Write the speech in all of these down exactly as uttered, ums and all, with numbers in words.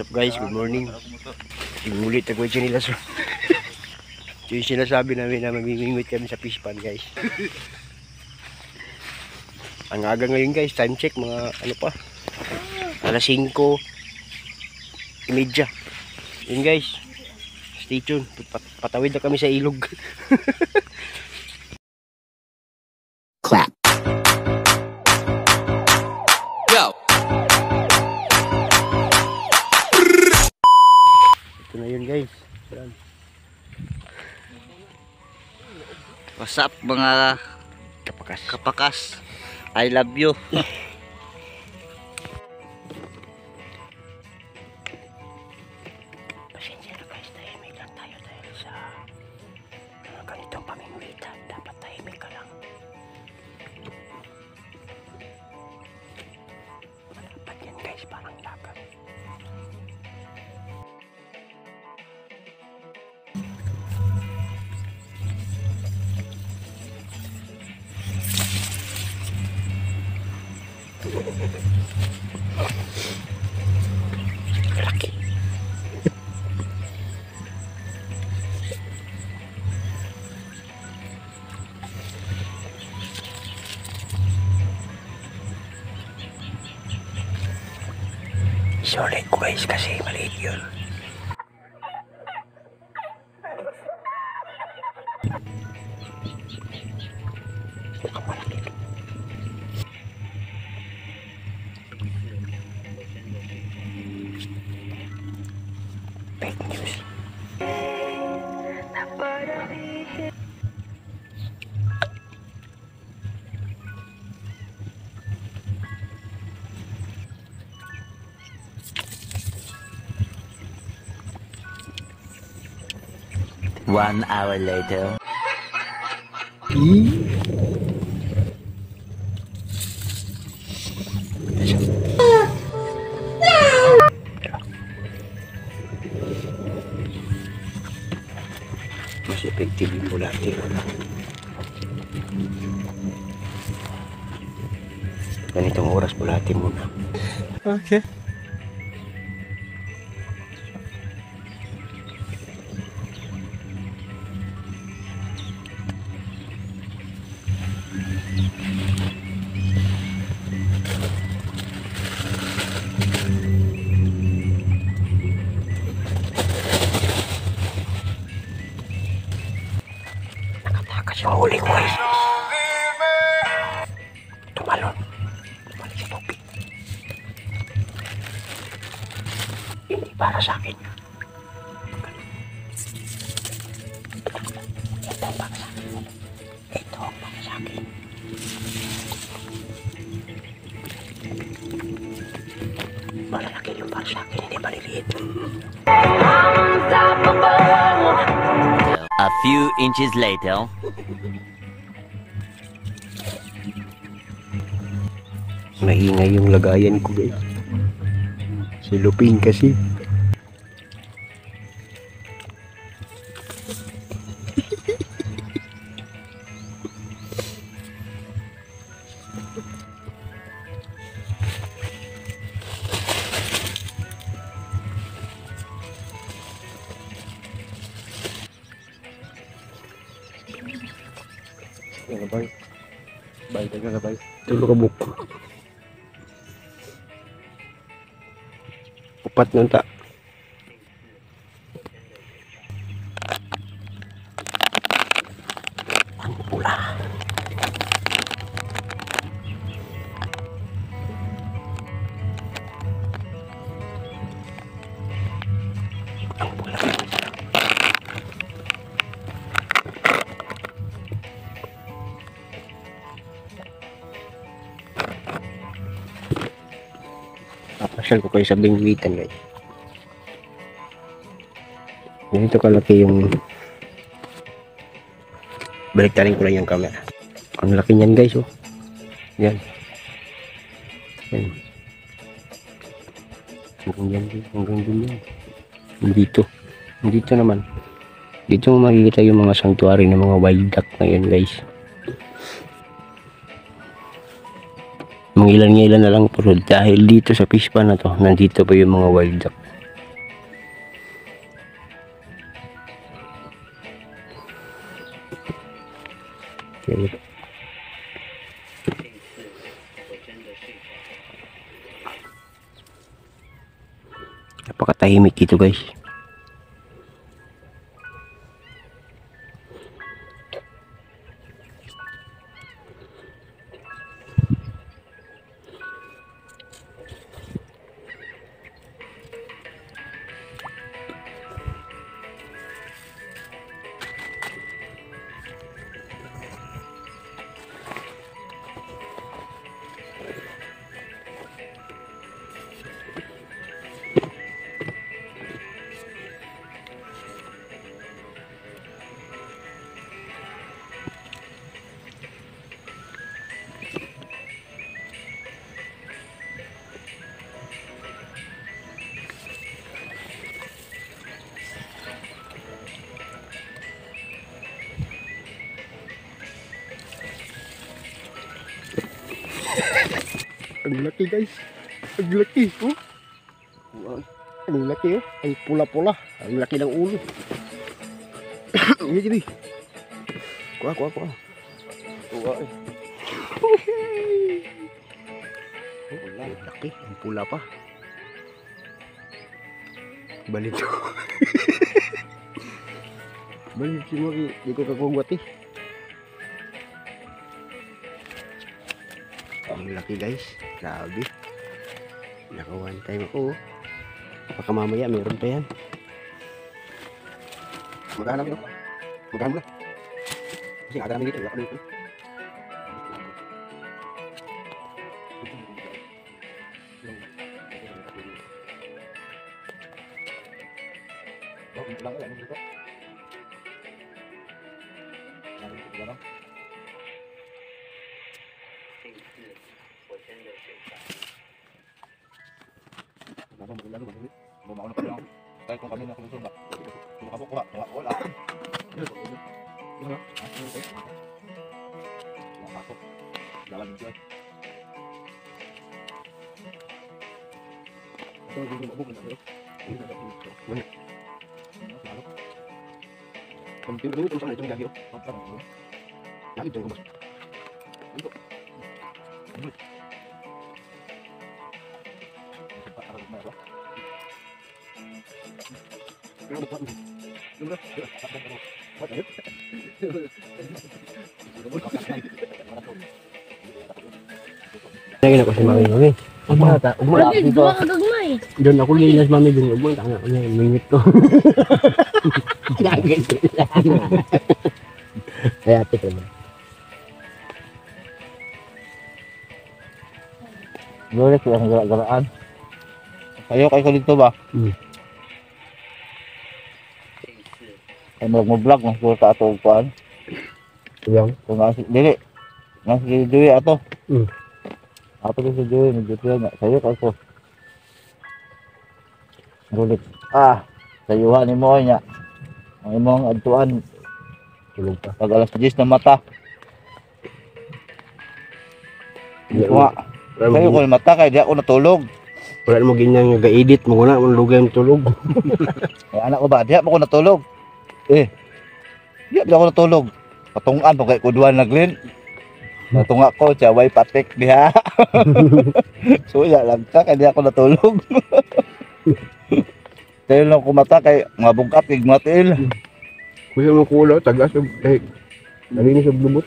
What's up guys, good morning. Simulit ako dyan nila so. So yung sinasabi namin na mamimingwit kami sa fish pan guys. Ang aga ngayon guys, time check mga ano pa, alas singko imedya. Yun guys, stay tuned, Pat patawid na kami sa ilog. Clap. Go. Ito na yun guys. Yan. What's up mga Kapakas. kapakas? I love you. Pasensya na guys, tahimik lang tayo dahil sa uh, ganitong pamingwitan. Dapat tahimik ka lang. Dapat yan guys, parang dagat. Laki. Sorry ko guys kasi maliit yun. Mukhang malaki. Fake news. One hour later. Mas effective yung bulati. Ganitong oras bulati muna. Okay. Nakatakas yung huli ko guys. Tumalon. Tumalon sa tubig. Hindi para sa akin. Ito para sa akin. Ito para sa akin. Malalaki yung para sa akin, hindi maliliit. A few inches later. Maingay yung lagayan ko guys. Silupin kasi. Gabay. Bay tayo gabay. Tulo ka buko. Upat nun ta. Ang pula. Ang pula. Papasyal ko kayo sa bingwitan guys. Ganito kalaki yung baliktarin ko lang yung camera. Ang laki niyan guys oh. Yan. Yan. Hanggang yan din. Hanggang din yan. Dito. Dito naman. Dito mo makikita yung mga sanctuary ng mga wild duck ngayon guys. Mga ilan-ilan na lang pero dahil dito sa fish pan na to, nandito pa yung mga wild duck. Okay. Napakatahimik ito guys. Ang laki guys. Ang laki. Oh. Wow. Ang laki oh. Ang pula-pula. Ang laki ng ulo. Ini jadi. Kuah kuah kuah. Kuah. Oh, laki. Ang pula pa. Balik ko. Balik semua di ko kakuha eh. Ang laki guys, grabe. Naka one time ako. Baka mamaya meron pa yan. Maghanap yun. Maghanap na. Kasi aga namin dito. Wala ko dito. Lagi ako si Mami Mami. Ugma ta, ugma ta dito. Doon ako linas Mami doon ugma ta nga niya mingit ko. Lagi. Ay ate ko. Boleh ko ang gara-garaan. Kayo kay ko dito ba? Hmm. Ay mo mo vlog mo ko ta ato kuan. Yang Kung asik dili. Nasi duwi ato. Hmm. Apa tu sejauh ni dia nak saya kat aku. Gulit. Ah, sayuhan ni mo nya. Ang imong adtuan tulog pa. pag alas diyes na mata. Di ko nga. Sayo ko yung mata kaya di ako natulog. Wala mo ginyang ga-edit mo na mo lugay mo tulog. Ay anak ko ba, di ako natulog. Eh. Di ako natulog. Patungan pa kay kuduan na Glenn. Natunga ko, tsaway patik diha. So, ya lang ka, kaya di ako natulog. Tayo lang kumata kay mga bungkat, kay matil. Kuya mo kulo tagas og eh dali sa lubot.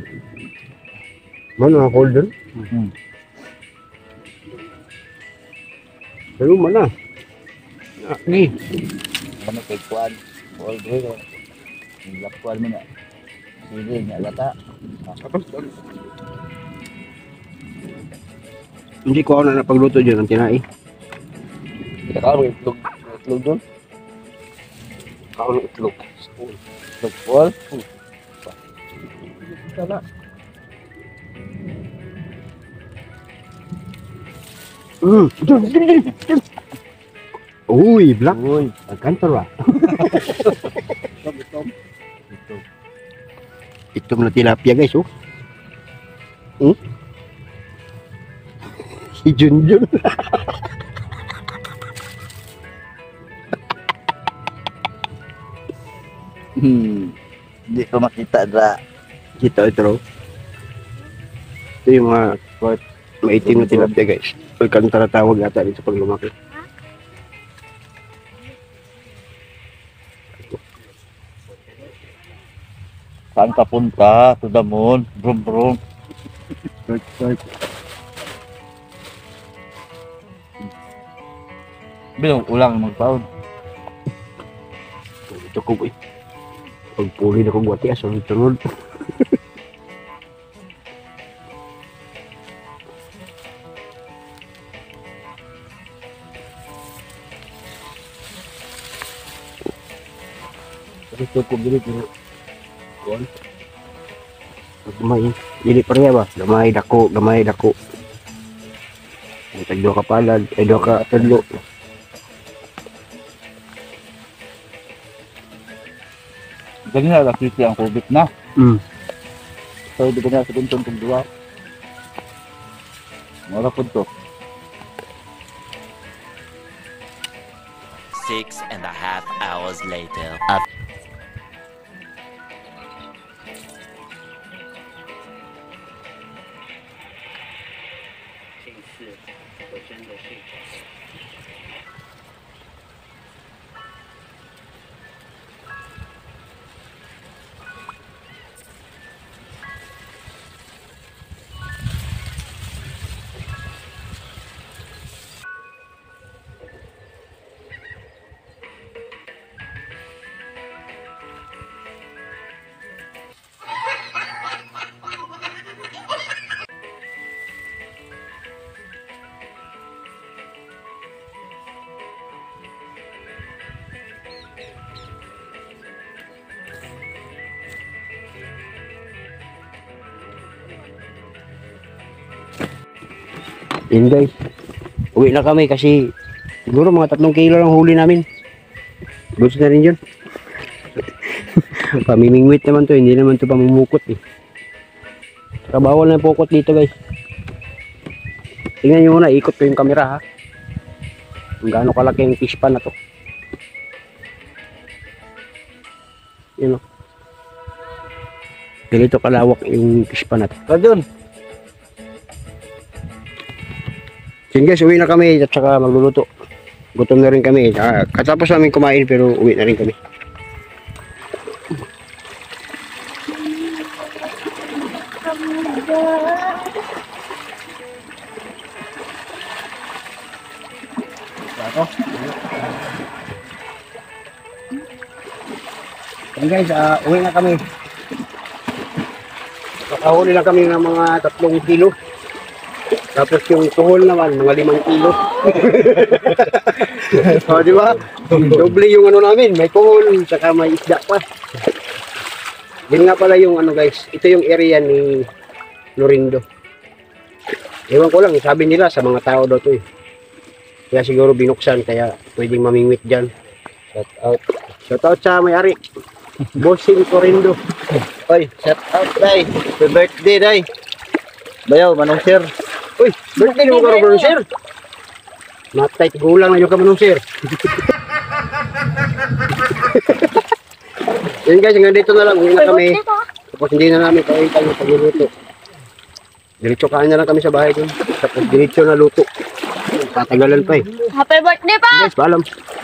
Mano ang cold doon? Hmm. Pero mana? Ni. Ano kay kuan? All day ko. Lakuan mo na. Sige, nga lata. Hindi ko ako na napagluto dyan ang tinai. Kita ka mo itlog, itlog doon. Ako ng itlog. Itlog wall. Sana. Mm. Uy, black. Uy, Alcantara. Itom na tilapia guys, oh. Hmm? Si Junjun. hmm. Hindi ko makita dra. Kita ito. Ito yung mga maitim na tilapia guys. Alcantara tawag yata dito pag lumaki. Saan ka punta? To the moon. Brum brum. Start, start. Bilang ulang magpaon. Ito ko boy. Pagpuli na kong wati, sunod-sunod. Ito ko gini pero kuan. Gamay, dili pa rin ba? Gamay dako, gamay dako. Ay tagdo ka palad, ay do ka tudlo. Ganyan na lakiti ang kubit na. Mm. So, di ganyan sa kuntong kong duwa. Mara po to. Six and a half hours later. Yun guys, uwi na kami kasi siguro mga tatlong kilo lang huli namin. Gusto na rin yun. Pamimingwit naman to, hindi naman to pamumukot eh. Saka bawal na pukot dito guys. Tingnan nyo muna, ikot ko yung camera ha. Kung gaano kalaki yung fish pan na to. Yun o. Ganito kalawak yung fish pan na to. Radyon! Sige guys, uwi na kami at saka magluluto. Gutom na rin kami. Ah, katapos namin kumain pero uwi na rin kami. Sige guys, ah, uwi na kami. Nakahuli lang kami ng mga tatlong kilo. Tapos yung kuhol naman, mga limang kilo. O, di ba? Doble yung ano namin, may kuhol, saka may isda pa. Yan nga pala yung ano guys, ito yung area ni Lorindo. Ewan ko lang, sabi nila sa mga tao daw to eh. Kaya siguro binuksan, kaya pwedeng mamingwit dyan. Shout out. Shout out sa may-ari. Bossing Lorindo. Oy, shout out, day. Happy birthday, day. Bayaw, manong sir. Uy, birthday mo ka rin, sir. Matay, gulang na yung ka manong sir. Yan guys, hanggang dito na lang. Uwi na kami. Tapos hindi na namin kain tayo pagluluto. Diretso kain na lang kami sa bahay dun. Tapos diretso na luto. Tatagalan pa eh. Happy birthday pa! Guys, paalam.